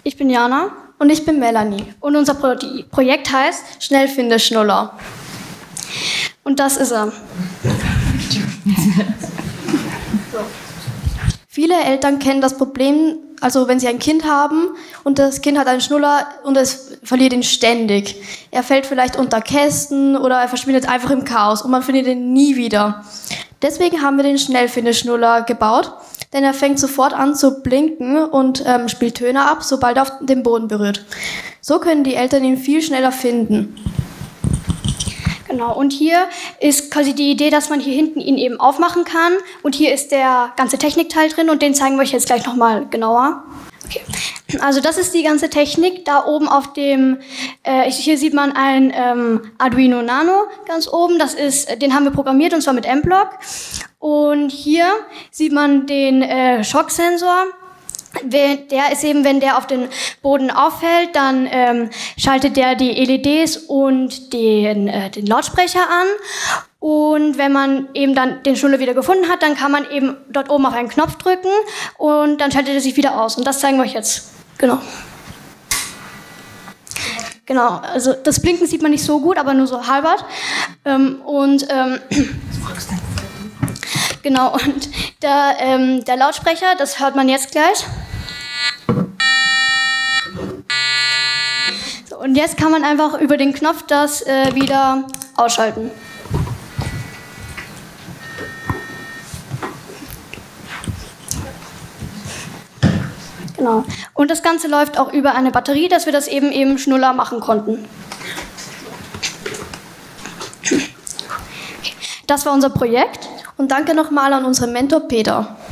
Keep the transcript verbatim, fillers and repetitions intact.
Ich bin Jana. Und ich bin Melanie. Und unser Pro Projekt heißt Schnellfinde-Schnuller. Und das ist er. Viele Eltern kennen das Problem, also wenn sie ein Kind haben und das Kind hat einen Schnuller und es verliert ihn ständig. Er fällt vielleicht unter Kästen oder er verschwindet einfach im Chaos und man findet ihn nie wieder. Deswegen haben wir den Schnellfinde-Schnuller gebaut, denn er fängt sofort an zu blinken und ähm, spielt Töne ab, sobald er auf den Boden berührt. So können die Eltern ihn viel schneller finden. Genau, und hier ist quasi die Idee, dass man hier hinten ihn eben aufmachen kann. Und hier ist der ganze Technikteil drin und den zeigen wir euch jetzt gleich nochmal genauer. Okay. Also das ist die ganze Technik. Da oben auf dem, äh, hier sieht man ein ähm, Arduino Nano ganz oben. Das ist, den haben wir programmiert und zwar mit M-Block. Und hier sieht man den äh, Schocksensor. Der ist eben, wenn der auf den Boden auffällt, dann ähm, schaltet der die L E Ds und den, äh, den Lautsprecher an. Und wenn man eben dann den Schnuller wieder gefunden hat, dann kann man eben dort oben auf einen Knopf drücken und dann schaltet er sich wieder aus. Und das zeigen wir euch jetzt. Genau. Genau, also das Blinken sieht man nicht so gut, aber nur so halbert. Ähm, und ähm, genau, und der, ähm, der Lautsprecher, das hört man jetzt gleich. So, und jetzt kann man einfach über den Knopf das äh, wieder ausschalten. Genau. Und das Ganze läuft auch über eine Batterie, dass wir das eben eben schnuller machen konnten. Das war unser Projekt. Und danke nochmal an unseren Mentor Peter.